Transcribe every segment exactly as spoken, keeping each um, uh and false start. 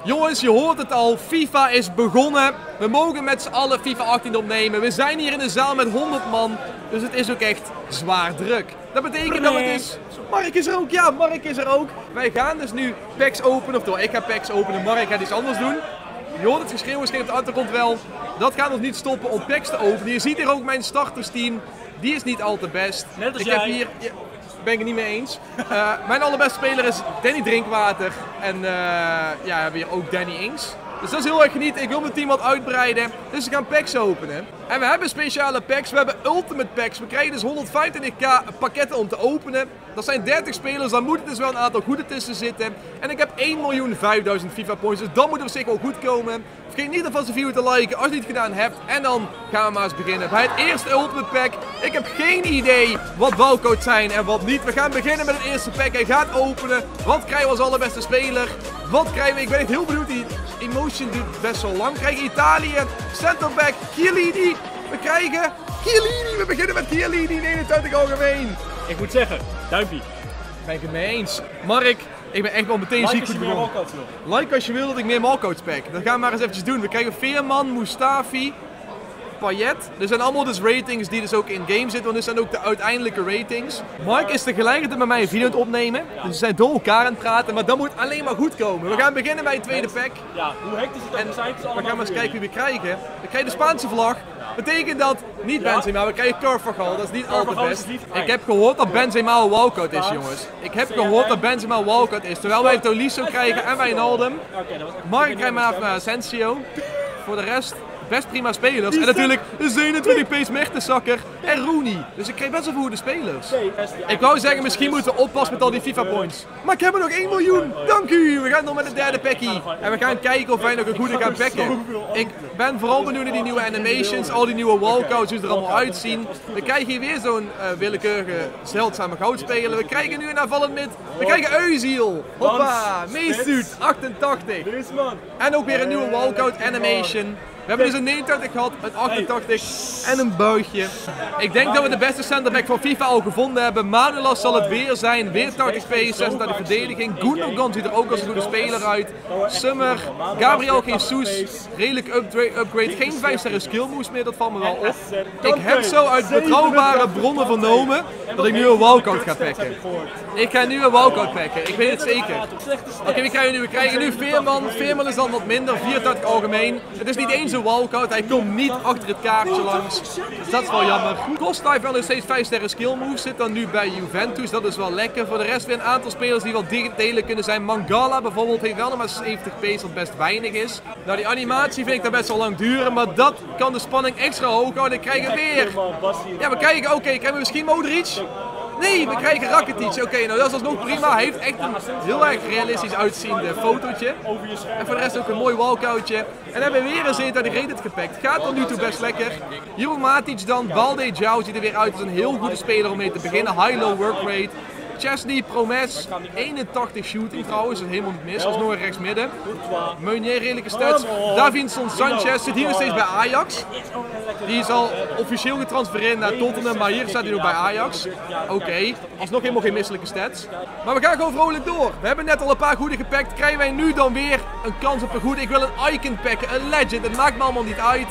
Jongens, je hoort het al, FIFA is begonnen. We mogen met z'n allen FIFA achttien opnemen. We zijn hier in de zaal met honderd man, dus het is ook echt zwaar druk. Dat betekent dat het is... Mark is er ook, ja, Mark is er ook. Wij gaan dus nu packs openen, oftewel ik ga packs openen, Mark gaat iets anders doen. Je hoort het geschreeuw misschien op de achtergrond wel. Dat gaat ons niet stoppen om packs te openen. Je ziet hier ook mijn startersteam, die is niet al te best. Net als ik jij. heb hier... Ja, ben ik het niet mee eens. Uh, mijn allerbeste speler is Danny Drinkwater. En uh, ja, we hebben hier ook Danny Inks. Dus dat is heel erg genieten. Ik wil mijn team wat uitbreiden. Dus we gaan packs openen. En we hebben speciale packs. We hebben ultimate packs. We krijgen dus honderdvijfentwintig k pakketten om te openen. Dat zijn dertig spelers. Dan moet het dus wel een aantal goede tussen zitten. En ik heb één miljoen vijfduizend FIFA points. Dus dat moet op zich wel goed komen. Vergeet niet alvast de video te liken als je het niet gedaan hebt. En dan gaan we maar eens beginnen bij het eerste ultimate pack. Ik heb geen idee wat walkouts zijn en wat niet. We gaan beginnen met het eerste pack. Hij gaat openen. Wat krijgen we als allerbeste speler? Wat krijgen we? Ik ben echt heel benieuwd. Die emotion duurt best wel lang. We krijgen Italië. Centerback. Chiellini. We krijgen Chiellini. We beginnen met Chiellini. eenentwintig algemeen. Ik moet zeggen, duimpje. Ben ik het mee eens. Mark. Ik ben echt wel meteen ziek goed begonnen. Like als je wil dat ik meer walkouts pack. Dat gaan we maar eens eventjes doen. We krijgen Veerman, Mustafi, Payet. Er zijn allemaal dus ratings die dus ook in game zitten. Want dit zijn ook de uiteindelijke ratings. Mark is tegelijkertijd met mij een video aan het opnemen. Dus we zijn door elkaar aan het praten. Maar dat moet alleen maar goed komen. We gaan beginnen bij het tweede pack. Ja, hoe hectisch het ook zijn. We gaan maar eens kijken wie we krijgen. We krijgen de Spaanse vlag. Betekent dat niet Benzema, we krijgen Carvajal, dat is niet al te best. Ik heb gehoord dat Benzema een walkout is, jongens. Ik heb gehoord dat Benzema een walkout is, terwijl wij Tolisso krijgen en Wijnaldum. Mark krijgt maar naar Asensio. Voor de rest best prima spelers. En natuurlijk de zevenentwintig pace Mertensacker en Rooney. Dus ik krijg best wel goede spelers. Ik wou zeggen, misschien moeten we oppassen met al die FIFA points. Maar ik heb er nog één miljoen. Dank u. We gaan nog met het derde packie. En we gaan kijken of wij nog een goede gaan packen. Ik ben vooral benieuwd naar die nieuwe animations, al die nieuwe walkouts, hoe ze er allemaal uitzien. We krijgen hier weer zo'n uh, willekeurige zeldzame goudspeler. We krijgen nu een aanvallend mid. We krijgen Özil. Hoppa. Mesut. achtentachtig. En ook weer een nieuwe walkout animation. We hebben dus een negenentwintig gehad, een achtentachtig en een buigje. Ik denk dat we de beste centerback van FIFA al gevonden hebben. Manolas zal het weer zijn. Weer tachtig pace, zesentachtig verdediging. Gundogan ziet er ook als een goede speler uit. Summer, Gabriel Jesus, redelijk upgrade. upgrade. Geen vijf sterren skill moves meer, dat valt me wel op. Ik heb zo uit betrouwbare bronnen vernomen dat ik nu een walkout ga packen. Ik ga nu een walkout packen, ik weet het zeker. Oké, okay, we krijgen nu, we krijgen nu Veerman. Veerman is dan wat minder, vierentachtig algemeen. Het is niet eens een walkout, hij komt niet achter het kaartje langs. Dus dat is wel jammer. Costa heeft wel nog steeds vijf sterren skill moves, zit dan nu bij Juventus, dat is wel lekker. Voor de rest weer een aantal spelers die wel delen kunnen zijn. Mangala bijvoorbeeld heeft wel nog maar zeventig pace, wat best weinig is. Nou, die animatie vind ik daar best wel lang duren, maar dat kan de spanning extra hoog houden. Ik krijg hem weer. Ja, we krijgen, oké, okay, krijgen we misschien Modric? Nee, we krijgen Rakitic. Oké, okay, nou dat is alsnog prima. Hij heeft echt een heel erg realistisch uitziende fotootje. En voor de rest ook een mooi walkoutje. En dan hebben we weer een zevenentwintig rated gepakt. Gaat tot nu toe best lekker. Jeroen Matic dan. Balde Jou ziet er weer uit als een heel goede speler om mee te beginnen. High-low work rate. Chesney, Promes, eenentachtig shooting trouwens, dat is helemaal niet mis, dat is nog een rechtsmidden. Meunier, redelijke stats. Davinson Sanchez zit hier nog steeds bij Ajax. Die is al officieel getransfereerd naar Tottenham, maar hier staat hij nog bij Ajax. Oké, okay. Alsnog helemaal geen misselijke stats. Maar we gaan gewoon vrolijk door. We hebben net al een paar goede gepakt. Krijgen wij nu dan weer een kans op een goede? Ik wil een icon packen, een legend, het maakt me allemaal niet uit.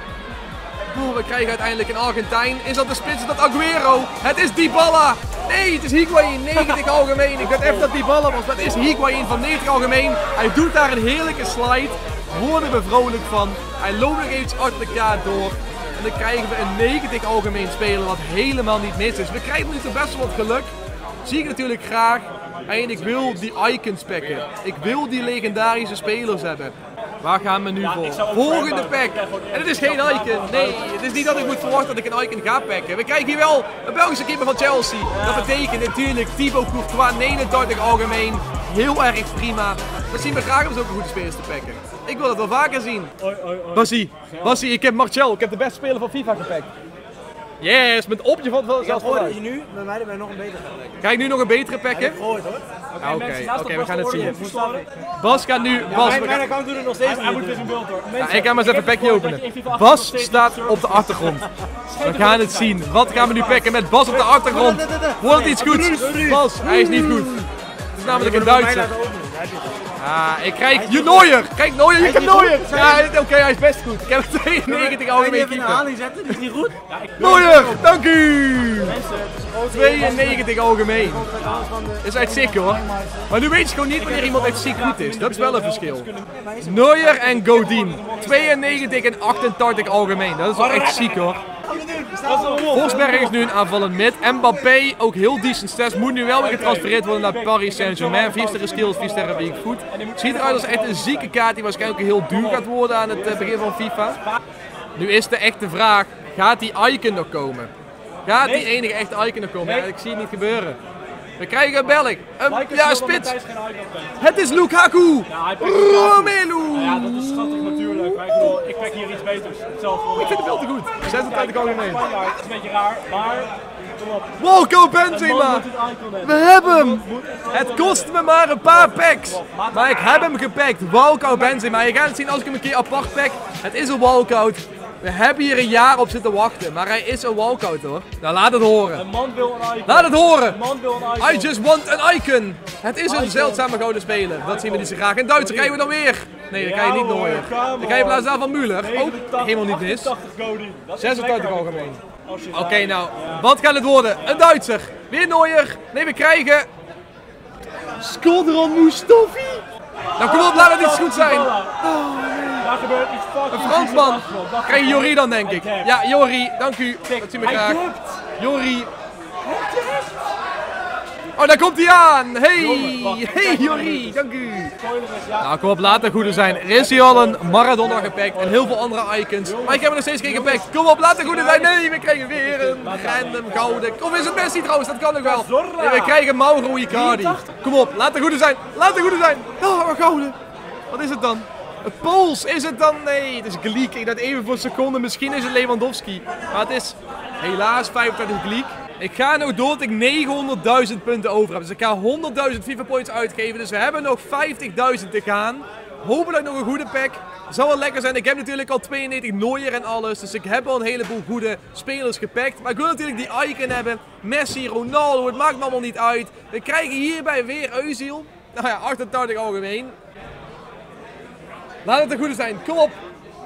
Oh, we krijgen uiteindelijk een Argentijn. Is dat de spits? Is dat Aguero? Het is Dybala! Nee, het is Higuain, negentig algemeen. Ik dacht even dat Dybala was, maar het is Higuain van negentig algemeen. Hij doet daar een heerlijke slide. Worden we vrolijk van. Hij loopt nog eventjes achter de kaart door. En dan krijgen we een negentig algemeen speler, wat helemaal niet mis is. We krijgen nu toch best wel wat geluk. Zie ik natuurlijk graag. En ik wil die icons packen. Ik wil die legendarische spelers hebben. Waar gaan we nu ja, voor? Volgende pack. En het is geen icon. Nee, het is niet dat ik moet verwachten dat ik een icon ga packen. We krijgen hier wel een Belgische keeper van Chelsea. Dat betekent natuurlijk Thibaut Courtois, negenentachtig algemeen. Heel erg prima. We zien we graag om zo ook een goede spelers te packen. Ik wil het wel vaker zien. Basie, Basie, ik heb Marcel. Ik heb de beste speler van FIFA gepakt. Yes, met opje van het zelfs vooruit. Je nu, bij mij ben je nog een betere packen. Ga ik nu nog een betere packen? Ja, hoor. Oké, okay, okay, we gaan het zien. Bas gaat nu... Bas, ja, mijn account doet het nog steeds. Hij moet dus een beeld hoor. Ja, ik ga maar eens even een packje openen. Bas staat op de achtergrond. We gaan het zien. Wat gaan we nu packen met Bas op de achtergrond? Wordt het iets goeds? Bas, hij is niet goed. Het is namelijk een Duitser. Ja, ik krijg je Neuer. Kijk, Neuer, je kan Neuer. Ja, oké, okay, hij is best goed. Ik heb tweeënnegentig algemeen keeper. Haling zetten, die is niet goed. Ja, ik Neuer, dank u. Mensen, tweeënnegentig algemeen. Is echt sick hoor. Maar nu weet je gewoon niet wanneer iemand echt ziek goed is. Dat is wel een verschil. Neuer en Godin. tweeënnegentig en achtentachtig algemeen. Dat is wel echt ziek hoor. Forsberg is nu een aanvallend mid. Mbappé, ook heel decent stats. Moet nu wel weer getransfereerd worden naar Paris Saint-Germain. vier sterren skills, vier sterren week goed. Ziet eruit als echt een zieke kaart die waarschijnlijk heel duur gaat worden aan het begin van FIFA. Nu is de echte vraag, gaat die icon nog komen? Gaat die enige echte icon nog komen? Ja, ik zie het niet gebeuren. We krijgen een Belg. Een ja, spits. Het is Lukaku. Romelu. Ja, dat is schattig natuurlijk. Maar ik bedoel, ik pak hier iets beters. Hetzelfde. Ik vind het veel te goed. zesentwintig algemeen. Het is een beetje raar, maar kom op. Walco Benzema. We hebben hem. Het kost me maar een paar packs. Maar ik heb hem gepakt. Walco Benzema. Je gaat het zien als ik hem een keer apart pack. Het is een walkout. We hebben hier een jaar op zitten wachten, maar hij is een walkout hoor. Nou, laat het horen. Een man wil een icon. Laat het horen. Een man wil een icon. I just want an icon. Het is een zeldzame gouden speler. Dat zien we niet zo graag. In Duits krijgen we dan weer. Nee, dat krijg je niet Neuer. Dan krijg je in plaats daarvan Müller. Ook helemaal niet mis. zesentachtig algemeen. Oké, okay, nou, wat gaat het worden? Een Duitser. Weer Neuer. Nee, we krijgen... Skodran Mustafi. Nou, kom op, laat het iets goed zijn. Daar gebeurt iets fucking Een Fransman. Krijg je Jori dan, denk ik. Ja, Jori, dank u. Dat zien we graag. Jori. Oh, daar komt hij aan. Hey, hey Jori, dank u. Nou, kom op, laat het goede zijn. Er is hier al een Maradona gepakt en heel veel andere icons. Maar ik heb er nog steeds geen gepakt. Kom op, laat het goede zijn. Nee, we krijgen weer een random gouden. Of is het Messi trouwens? Dat kan nog wel. Nee, we krijgen Mauro Icardi. Kom op, laat het goede zijn. Laat het goede zijn. Oh, gouden. Wat is het dan? Het Pools is het dan? Nee, het is Gleek. Ik dacht even voor een seconde, misschien is het Lewandowski. Maar het is helaas vijfentwintig Gleek. Ik ga nog door dat ik negenhonderdduizend punten over heb. Dus ik ga honderdduizend FIFA points uitgeven. Dus we hebben nog vijftigduizend te gaan. Hopelijk nog een goede pack. Zou wel lekker zijn. Ik heb natuurlijk al tweeënnegentig Neuer en alles. Dus ik heb al een heleboel goede spelers gepakt. Maar ik wil natuurlijk die icon hebben. Messi, Ronaldo, het maakt me allemaal niet uit. We krijgen hierbij weer Özil. Nou ja, achtentachtig algemeen. Laat het een goede zijn. Kom op.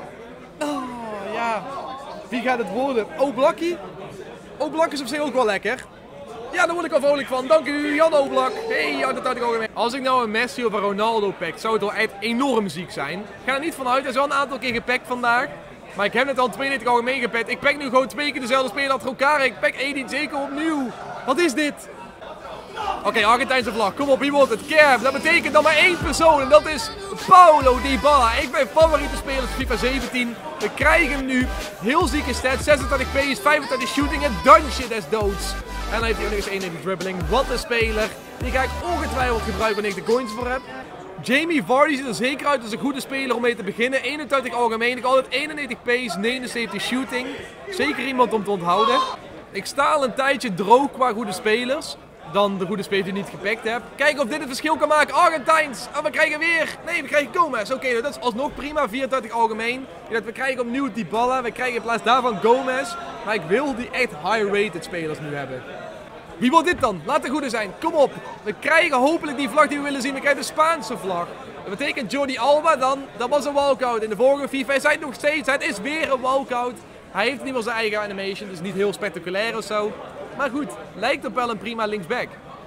Oh, ja. Wie gaat het worden? Oblakkie? Oblak is op zich ook wel lekker. Ja, daar word ik wel vrolijk van. Dank u, Jan Oblak. Hey, achtentachtig algemeen. Als ik nou een Messi of een Ronaldo pak, zou het wel echt enorm ziek zijn. Ik ga er niet vanuit. Er is wel een aantal keer gepakt vandaag. Maar ik heb net al tweeënnegentig algemeen gepakt. Ik pak nu gewoon twee keer dezelfde speler achter elkaar. Ik pak Edin zeker opnieuw. Wat is dit? Oké, okay, Argentijnse vlag. Kom op, wie wordt het? Kerf. Dat betekent dan maar één persoon. En dat is Paulo Dybala. Ik ben favoriete speler van FIFA zeventien. We krijgen hem nu. Heel zieke stats. zesentachtig pace, vijfentachtig shooting en dansje des doods. En dan heeft hij ook nog eens eenennegentig dribbling. Wat een speler. Die ga ik ongetwijfeld gebruiken wanneer ik de coins voor heb. Jamie Vardy ziet er zeker uit als een goede speler om mee te beginnen. eenentachtig algemeen. Ik altijd eenennegentig pace, negenenzeventig shooting. Zeker iemand om te onthouden. Ik sta al een tijdje droog qua goede spelers. Dan de goede speler die ik niet gepakt heb. Kijken of dit het verschil kan maken. Argentijns. En we krijgen weer... Nee, we krijgen Gomez. Oké, okay, nou, dat is alsnog prima. vierentachtig algemeen. We krijgen opnieuw Dybala. We krijgen in plaats daarvan Gomez. Maar ik wil die echt high-rated spelers nu hebben. Wie wordt dit dan? Laat de goede zijn. Kom op. We krijgen hopelijk die vlag die we willen zien. We krijgen de Spaanse vlag. Dat betekent Jordi Alba dan. Dat was een walkout. In de vorige FIFA is hij het nog steeds. Het is weer een walkout. Hij heeft niet meer zijn eigen animation. Dus niet heel spectaculair of zo. Maar goed, lijkt op wel een prima linksback.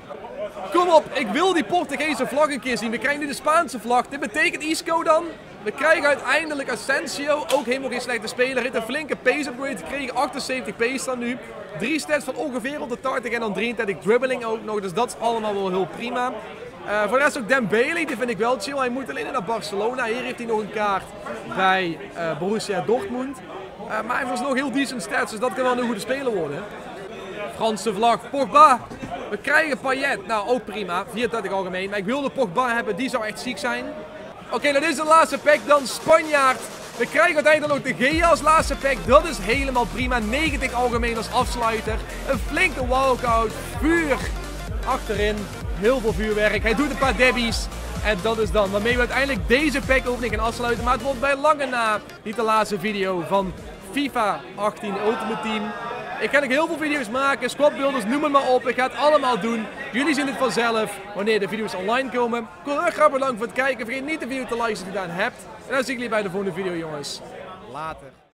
Kom op, ik wil die Portugese vlag een keer zien. We krijgen nu de Spaanse vlag. Dit betekent Isco dan. We krijgen uiteindelijk Asensio. Ook helemaal geen slechte speler. Heeft een flinke pace upgrade gekregen. achtenzeventig pace dan nu. Drie stats van ongeveer rond de tachtig en dan drieëndertig dribbling ook nog. Dus dat is allemaal wel heel prima. Uh, voor de rest ook Dembele, die vind ik wel chill. Hij moet alleen naar Barcelona. Hier heeft hij nog een kaart bij uh, Borussia Dortmund. Uh, maar hij heeft nog heel decent stats, dus dat kan wel een goede speler worden. Franse vlag, Pogba. We krijgen Payet, nou ook prima, vierentachtig algemeen. Maar ik wilde Pogba hebben, die zou echt ziek zijn. Oké, okay, dat is de laatste pack, dan Spanjaard. We krijgen uiteindelijk ook de Gea als laatste pack, dat is helemaal prima. negentig algemeen als afsluiter. Een flinke walkout, vuur achterin, heel veel vuurwerk. Hij doet een paar debbies. En dat is dan waarmee we uiteindelijk deze pack opening gaan afsluiten. Maar het wordt bij lange na niet de laatste video van FIFA achttien Ultimate Team. Ik ga nog heel veel video's maken, squadbuilders, noem het maar op. Ik ga het allemaal doen. Jullie zien het vanzelf wanneer de video's online komen. Ik wil heel graag bedanken voor het kijken. Vergeet niet de video te liken als je het gedaan hebt. En dan zie ik jullie bij de volgende video, jongens. Later.